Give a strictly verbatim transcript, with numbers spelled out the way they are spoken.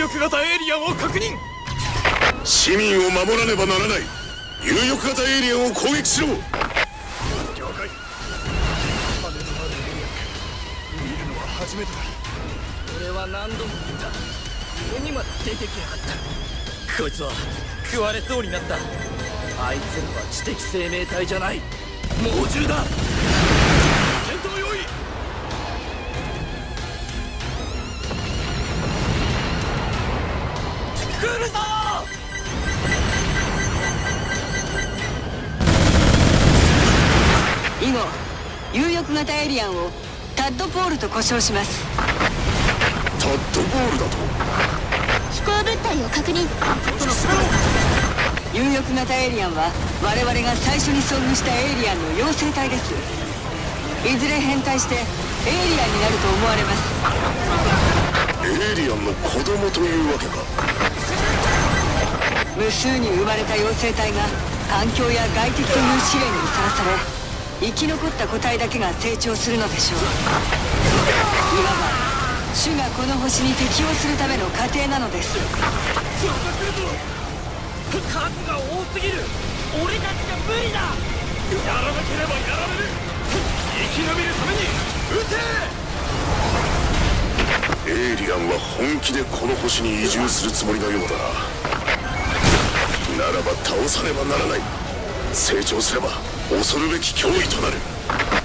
力型エイリアンを確認。 市民を守らねばならない。有力型エイリアンを攻撃しろ。 了解。羽のあるエイリアン見るのは初めてだ。俺は何度も見た。上にまで出てきやがった。こいつは食われそうになった。あいつらは知的生命体じゃない、猛獣だ。戦闘用意。来るぞ。 以後有力型エイリアンをタッドポールと呼称します。 タッドボールだと。 飛行物体を確認。 有力型エイリアンは我々が最初に遭遇したエイリアンの妖精体です。いずれ変態してエイリアンになると思われます。 エイリアンの子供というわけか。 無数に生まれた妖精体が環境や外敵という試練にさらされ、生き残った個体だけが成長するのでしょう。いわば主がこの星に適応するための過程なのです。 数が多すぎる。俺たちじゃ無理だ。やらなければやられる。生き延びるために撃て。 エイリアンは本気でこの星に移住するつもりのようだな。ならば倒さねばならない。成長すれば恐るべき脅威となる。